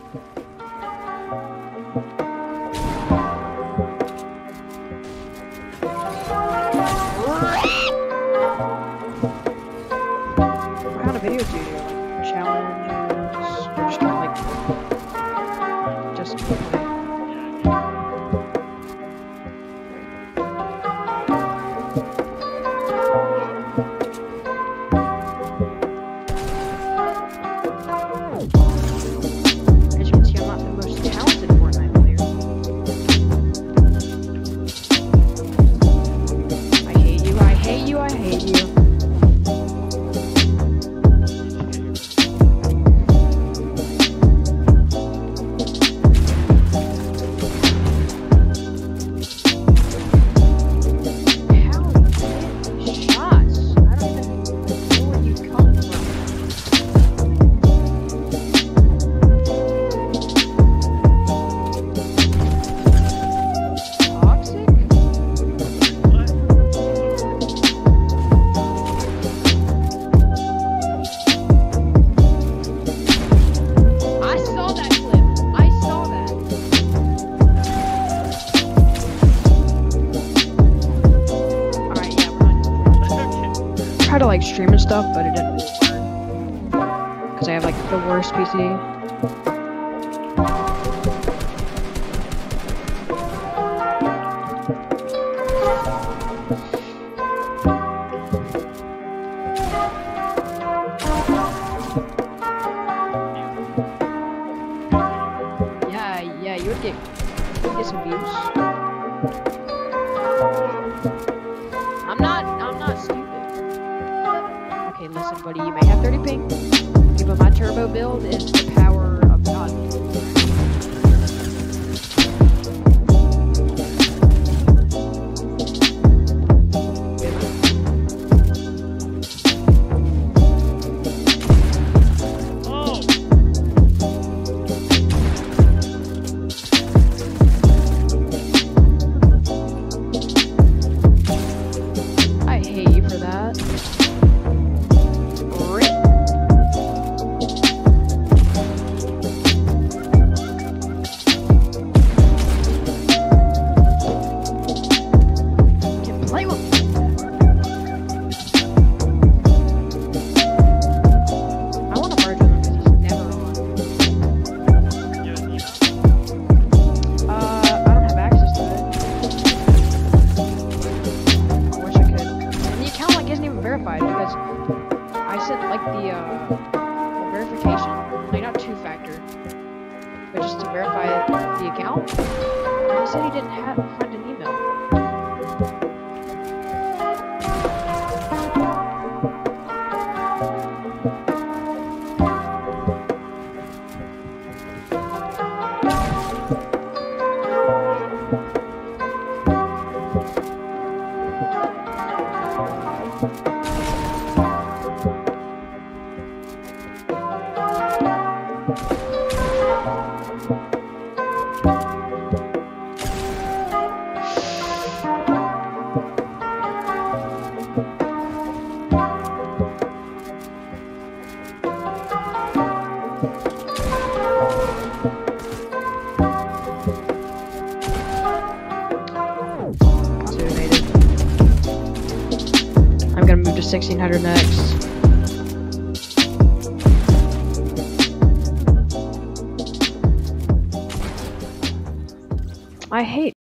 What kind of videos do you do? Like challenges? Or just kind of like just gameplay? As you can see, I'm not the most talented Fortnite player. I hate you, I hate you, I hate you. To like stream and stuff, but it didn't really work because I have like the worst PC. Yeah, you would get some views. I'm not stupid. Okay, listen, buddy, you may have 30 ping, but my turbo build is the power of God. I hate you for that. Because I said like the verification, like not two-factor, but just to verify the account. And he said he didn't find an email. I'm gonna move to 1600 next. I hate